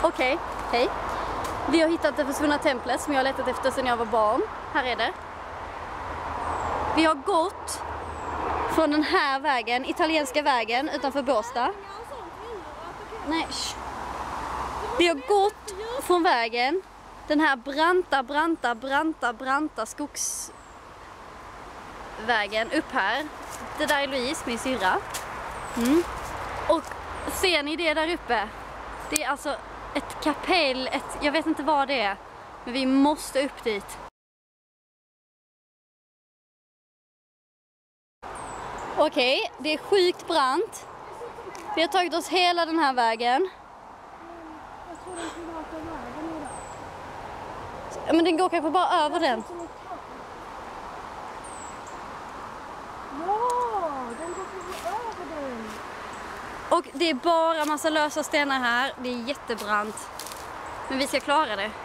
Okej, hej. Vi har hittat det försvunna templet som jag har letat efter sedan jag var barn. Här är det. Vi har gått från den här vägen, italienska vägen utanför Båstad. Nej, vi har gått från vägen, den här branta skogsvägen upp här. Det där är Louise, min syrra. Och ser ni det där uppe? Det är alltså ett kapell, jag vet inte vad det är, men vi måste upp dit. Okej, det är sjukt brant. Vi har tagit oss hela den här vägen. Men den går kanske bara över den. Och det är bara massa lösa stenar här. Det är jättebrant. Men vi ska klara det.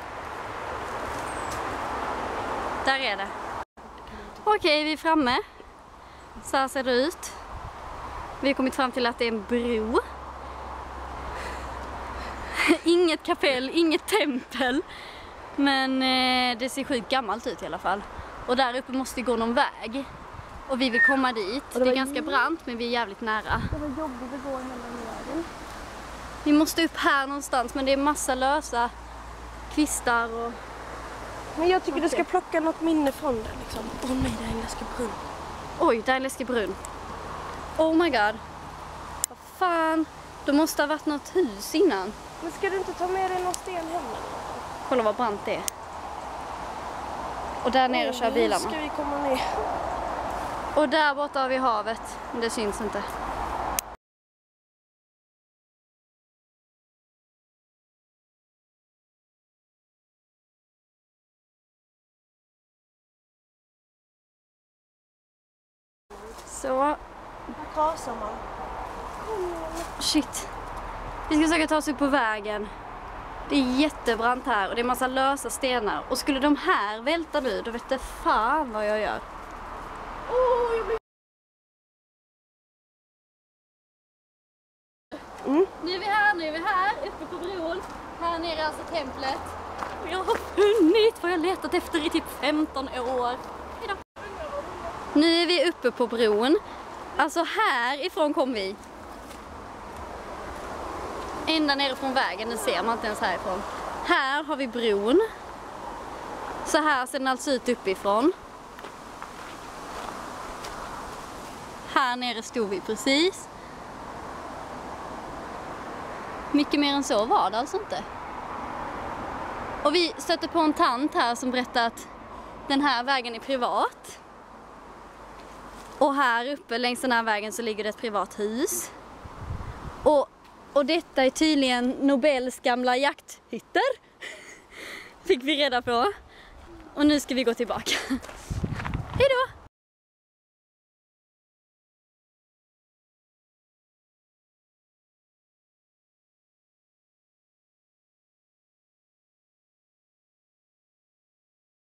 Där är det. Okej, vi är framme. Så här ser det ut. Vi har kommit fram till att det är en bro. Inget kapell, inget tempel. Men det ser sjukt gammalt ut i alla fall. Och där uppe måste gå någon väg. Och vi vill komma dit. Det är ganska brant, men vi är jävligt nära. Det var jobbigt att gå hela vägen. Vi måste upp här någonstans, men det är massa lösa kvistar och... Men jag tycker du ska plocka något minne från det liksom. Åh nej, det är en läskig brunn. Oj, där är en läskig brunn. Oh my god. Vad fan. Det måste ha varit något hus innan. Men ska du inte ta med dig någon sten heller? Kolla vad brant det är. Och där nere kör bilarna. Nu ska vi komma ner. Och där borta har vi havet. Men det syns inte. Så. Vad kasar man? Shit. Vi ska försöka ta oss upp på vägen. Det är jättebrant här och det är massa lösa stenar. Och skulle de här välta nu, då vet jag fan vad jag gör. Nu är vi här, uppe på bron. Här nere är alltså templet. Och jag har funnit vad jag letat efter i typ 15 år. Hejdå. Nu är vi uppe på bron. Alltså härifrån kom vi. Ända nere från vägen, den ser man inte ens härifrån. Här har vi bron. Så här ser den alltså ut uppifrån. Här nere stod vi precis. Mycket mer än så var det alltså inte. Och vi stötte på en tant här som berättade att den här vägen är privat. Och här uppe längs den här vägen så ligger det ett privat hus. Och detta är tydligen Nobels gamla jakthytter. Fick vi reda på. Och nu ska vi gå tillbaka.